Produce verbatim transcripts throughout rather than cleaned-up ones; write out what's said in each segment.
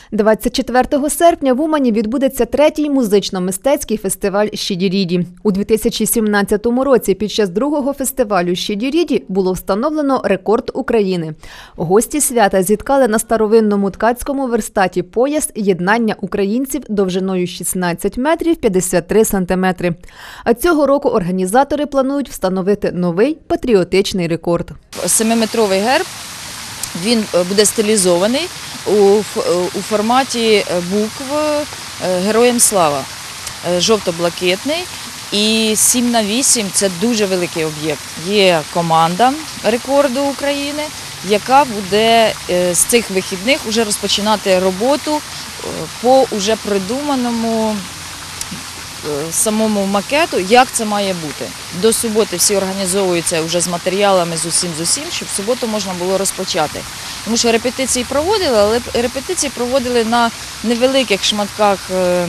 двадцять четвертого серпня в Умані відбудеться третій музично-мистецький фестиваль «Щедіріді». У дві тисячі сімнадцятому році під час другого фестивалю «Щедіріді» було встановлено рекорд України. Гості свята зіткали на старовинному ткацькому верстаті пояс єднання українців довжиною шістнадцять метрів п'ятдесят три сантиметри. А цього року організатори планують встановити новий патріотичний рекорд. Семиметровий герб, він буде стилізований у, у форматі букв «Героям слава», жовто-блакитний, і сім на вісім – це дуже великий об'єкт. Є команда рекорду України, яка буде з цих вихідних вже розпочинати роботу по вже придуманому самому макету, як це має бути. До суботи всі організовуються вже з матеріалами, з усім, з усім, щоб в суботу можна було розпочати. Тому що репетиції проводили, але репетиції проводили на невеликих шматках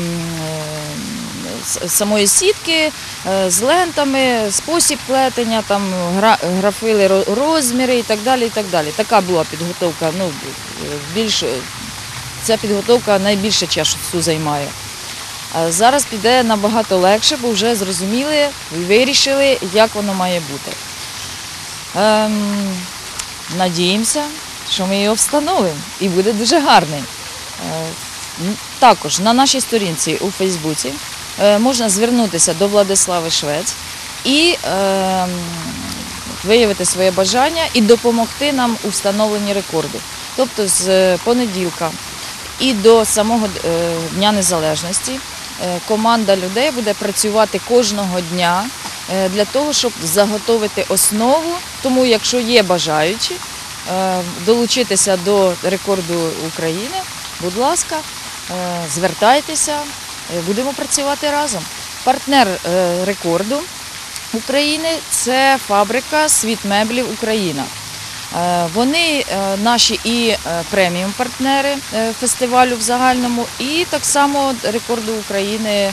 самої сітки, з лентами, спосіб плетення, там графили розміри і так далі, і так далі. Така була підготовка, ну, більш, ця підготовка найбільше часу займає. Зараз піде набагато легше, бо вже зрозуміли і вирішили, як воно має бути. Ем, надіємося, що ми його встановимо і буде дуже гарний. Е, також на нашій сторінці у Фейсбуці е, можна звернутися до Владислави Швець і е, виявити своє бажання і допомогти нам у встановленні рекорду. Тобто з понеділка і до самого Дня Незалежності команда людей буде працювати кожного дня для того, щоб заготовити основу. Тому, якщо є бажаючі долучитися до рекорду України, будь ласка, звертайтеся, будемо працювати разом. Партнер рекорду України – це фабрика «Світ меблів Україна». Вони наші і преміум-партнери фестивалю в загальному, і так само рекорду України,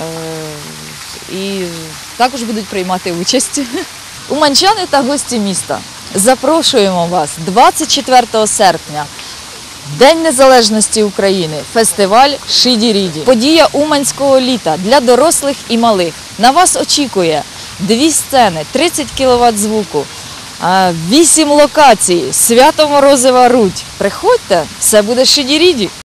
і також будуть приймати участь. Уманчани та гості міста, запрошуємо вас двадцять четвертого серпня, День Незалежності України, фестиваль «Щедіріді». Подія уманського літа для дорослих і малих. На вас очікує дві сцени, тридцять кіловат звуку, вісім локацій, Свято-Морозова Рудь. Приходьте, все буде «Щедіріді».